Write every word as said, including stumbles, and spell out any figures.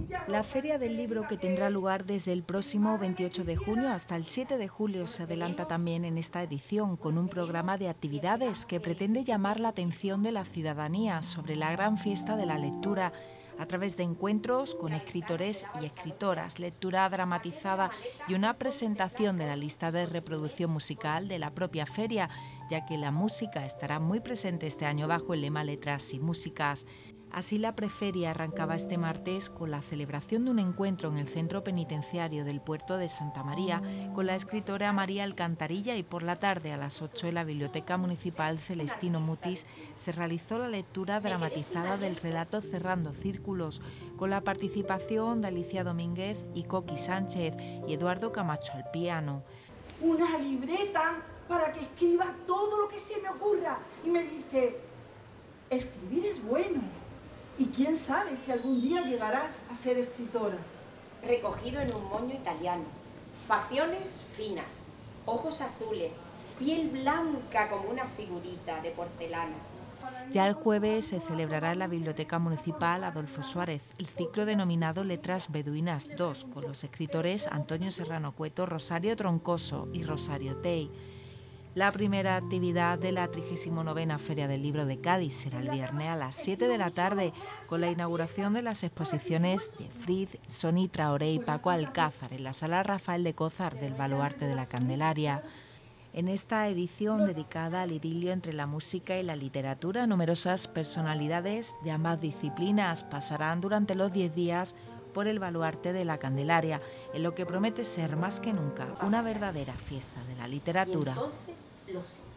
La Feria del Libro, que tendrá lugar desde el próximo veintiocho de junio hasta el siete de julio, se adelanta también en esta edición con un programa de actividades que pretende llamar la atención de la ciudadanía sobre la gran fiesta de la lectura a través de encuentros con escritores y escritoras, lectura dramatizada y una presentación de la lista de reproducción musical de la propia feria, ya que la música estará muy presente este año bajo el lema Letras y Músicas. Así, la preferia arrancaba este martes con la celebración de un encuentro en el centro penitenciario del puerto de Santa María con la escritora María Alcantarilla, y por la tarde a las ocho en la Biblioteca Municipal Celestino Mutis se realizó la lectura dramatizada del relato Cerrando Círculos, con la participación de Alicia Domínguez y Coqui Sánchez y Eduardo Camacho al piano. Una libreta para que escriba todo lo que se me ocurra, y me dice: escribir es bueno. Y quién sabe si algún día llegarás a ser escritora. Recogido en un moño italiano, facciones finas, ojos azules, piel blanca como una figurita de porcelana. Ya el jueves se celebrará en la Biblioteca Municipal Adolfo Suárez el ciclo denominado Letras Beduinas dos, con los escritores Antonio Serrano Cueto, Rosario Troncoso y Rosario Tey. La primera actividad de la trigésima novena Feria del Libro de Cádiz será el viernes a las siete de la tarde, con la inauguración de las exposiciones de Frid, Soni Traoré y Paco Alcázar en la Sala Rafael de Cózar del Baluarte de la Candelaria. En esta edición dedicada al idilio entre la música y la literatura, numerosas personalidades de ambas disciplinas pasarán durante los diez días por el Baluarte de la Candelaria, en lo que promete ser más que nunca una verdadera fiesta de la literatura. Y entonces lo sé.